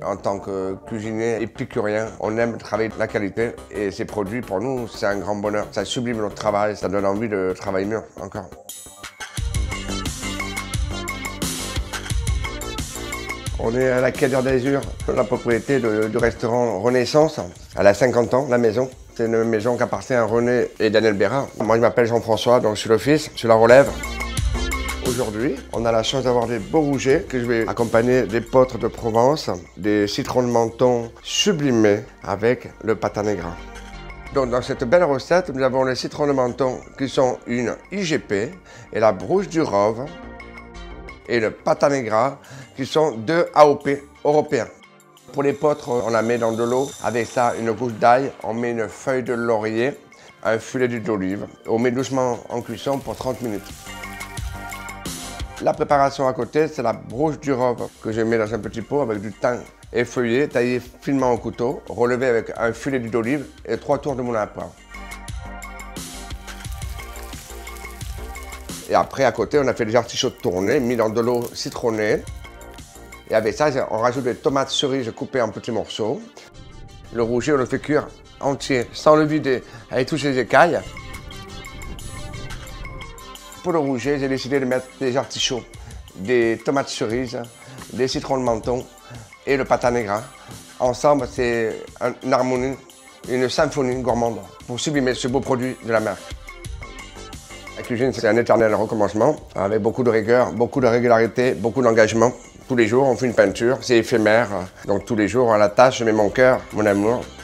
En tant que cuisinier épicurien, on aime travailler la qualité et ces produits, pour nous, c'est un grand bonheur. Ça sublime notre travail, ça donne envie de travailler mieux encore. On est à la Quai d'Azur, la propriété du restaurant Renaissance. Elle a 50 ans, la maison. C'est une maison qui appartient à René et Daniel Bérard. Moi, je m'appelle Jean-François, donc je suis le fils, je la relève. Aujourd'hui, on a la chance d'avoir des beaux rougets que je vais accompagner des potres de Provence, des citrons de menton sublimés avec le patanegra. Donc dans cette belle recette, nous avons les citrons de menton qui sont une IGP et la brousse du Rove et le patanegra qui sont deux AOP européens. Pour les potres, on la met dans de l'eau. Avec ça, une gousse d'ail, on met une feuille de laurier, un filet d'huile d'olive. On met doucement en cuisson pour 30 minutes. La préparation à côté, c'est la brousse du Rove que je mets dans un petit pot avec du thym effeuillé, taillé finement au couteau, relevé avec un filet d'huile d'olive et 3 tours de moulin à poivre. Et après, à côté, on a fait des artichauts tournés, mis dans de l'eau citronnée. Et avec ça, on rajoute des tomates cerises coupées en petits morceaux. Le rouget, on le fait cuire entier, sans le vider, avec tous ses écailles. Pour le rouget, j'ai décidé de mettre des artichauts, des tomates cerises, des citrons de menton et le patanegra. Ensemble, c'est une harmonie, une symphonie gourmande pour sublimer ce beau produit de la mer. La cuisine, c'est un éternel recommencement, avec beaucoup de rigueur, beaucoup de régularité, beaucoup d'engagement. Tous les jours, on fait une peinture, c'est éphémère. Donc tous les jours, à la tâche, je mets mon cœur, mon amour.